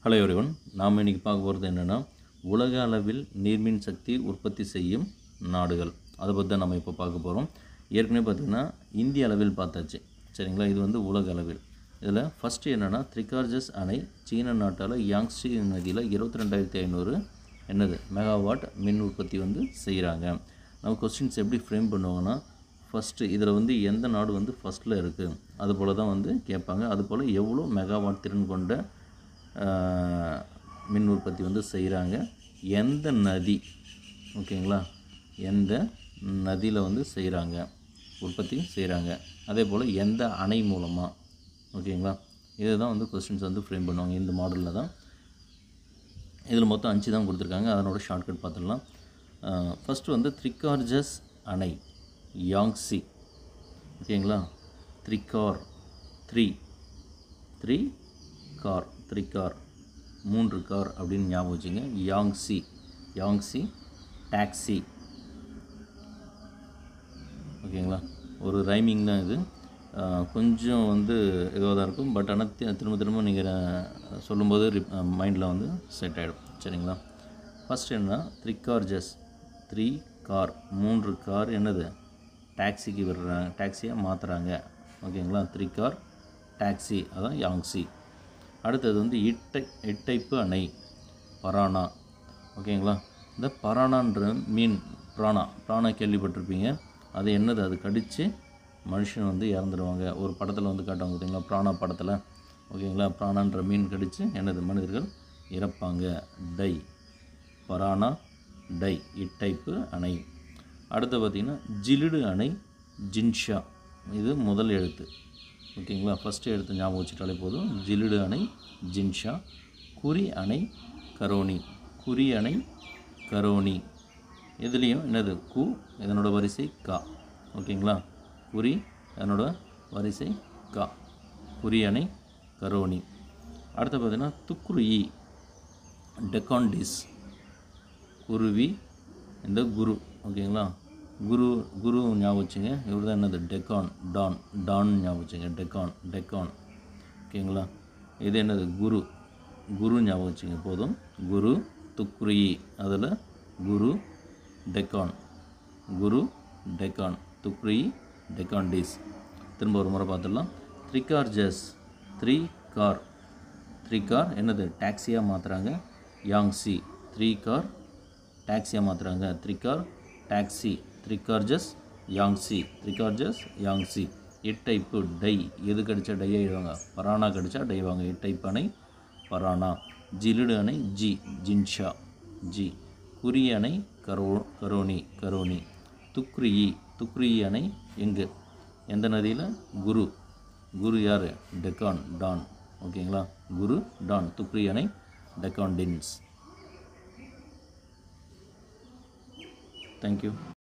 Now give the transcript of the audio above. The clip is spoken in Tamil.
ஹலோ எவ்ரிவன், நாம் இன்றைக்கி பார்க்க போகிறது என்னென்னா உலக அளவில் நீர்மின் சக்தி உற்பத்தி செய்யும் நாடுகள். அதை பற்றி தான் நம்ம இப்போ பார்க்க போகிறோம். ஏற்கனவே பார்த்திங்கன்னா இந்திய அளவில் பார்த்தாச்சு, சரிங்களா. இது வந்து உலக அளவில். இதில் ஃபஸ்ட்டு என்னென்னா த்ரிகார்ஜஸ் அணை சீன நாட்டால் யாங்ஸி நதியில் 22,500 மெகாவாட் மின் உற்பத்தி வந்து செய்கிறாங்க. நம்ம கொஸ்டின்ஸ் எப்படி ஃப்ரேம் பண்ணுவாங்கன்னா, ஃபஸ்ட்டு இதில் வந்து எந்த நாடு வந்து ஃபஸ்ட்டில் இருக்குது அது போல் தான் வந்து கேட்பாங்க. அதுபோல் எவ்வளோ மெகாவாட் திறன் கொண்ட மின் உற்பத்தி வந்து செய்கிறாங்க, எந்த நதி, ஓகேங்களா, எந்த நதியில் வந்து செய்கிறாங்க, உற்பத்தி செய்கிறாங்க, அதே போல் எந்த அணை மூலமாக, ஓகேங்களா. இதை தான் வந்து கொஸ்டின்ஸ் வந்து ஃப்ரேம் பண்ணுவாங்க இந்த மாடலில் தான். இதில் மொத்தம் 5 தான் கொடுத்துருக்காங்க. அதனோட ஷார்ட்கட் பார்த்துடலாம். ஃபஸ்ட்டு வந்து த்ரிகார்ஜஸ் அணை யாங்ஸி, ஓகேங்களா. த்ரிகார் 3 கார் அப்படின்னு ஞாபகம் வச்சுங்க. யாங்ஸி டாக்ஸி, ஓகேங்களா. ஒரு ரைமிங் தான் இது, கொஞ்சம் வந்து இதுவாக தான் இருக்கும். பட் ஆனால் திரும்ப நீங்கள் சொல்லும்போது மைண்டில் வந்து செட் ஆகிடும், சரிங்களா. ஃபஸ்ட் என்ன, த்ரிகார்ஜஸ் 3 கார் 3 கார் என்னது டாக்ஸிக்கு விடுறாங்க, டாக்ஸியாக மாற்றுறாங்க, ஓகேங்களா. 3 கார் டாக்ஸி, அதான் யாங்ஸி. அடுத்தது வந்து இட்டைப்பு அணை பரானா, ஓகேங்களா. இந்த பரானான்ற மீன் பிராணா கேள்விப்பட்டிருப்பீங்க. அது என்னது, அது கடித்து மனுஷன் வந்து இறந்துடுவாங்க. ஒரு படத்தில் வந்து காட்டுவாங்க பார்த்தீங்களா, பிராணா படத்தில், ஓகேங்களா. பிராணான்ற மீன் கடித்து என்னது மனிதர்கள் இறப்பாங்க. பரானா டை இட்டைப்பு அணை. அடுத்து பார்த்திங்கன்னா ஜிலிடு அணை ஜின்ஷா, இது முதல் எழுத்து, ஓகேங்களா. ஃபஸ்ட்டு எடுத்து ஞாபகம் வச்சுட்டாலே போதும். ஜிலிடு அணை ஜின்ஷா. குறி அணை கரோனி, இதுலேயும் என்னது கு, இதனோட வரிசை கா, ஓகேங்களா. குறி அதனோட வரிசை கா, குறி அணை கரோனி. அடுத்து பார்த்திங்கன்னா துக்ருயி டெக்காண்டிஸ், குருவி இந்த குரு, ஓகேங்களா. குரு ஞாபகம் வச்சுங்க. இவர் தான் என்னது டெக்கான், டான் ஞாபகம் வச்சுங்க. டெக்கான், ஓகேங்களா. இது என்னது குரு ஞாபகம் வச்சுங்க போதும். குரு துக்ருயி, அதில் குரு டெக்கான் துக்ருயி டெக்காண்டிஸ். திரும்ப ஒரு முறை பார்த்துடலாம். த்ரிகார்ஜஸ் 3 கார் என்னது டாக்ஸியாக மாற்றுறாங்க. யாங்ஸி 3 கார் டாக்ஸியாக மாற்றுறாங்க. 3 கார் டாக்ஸி, த்ரிகார்ஜஸ் யாங்ஸி. இட்டைப்பு டை, எது கடிச்சா டை ஆகிடுவாங்க, பரானா கடிச்சா டைவாங்க. இட்டைப்பு அணை பரானா. ஜிலிடு அணை ஜின்ஷா. குறி அணை கரோனி. துக்ருயி அணை எங்கு, எந்த நதியில், குரு யார், டான், ஓகேங்களா. குரு டான், துக்ருயி அணை டெக்காண்டின்ஸ். தேங்க்யூ.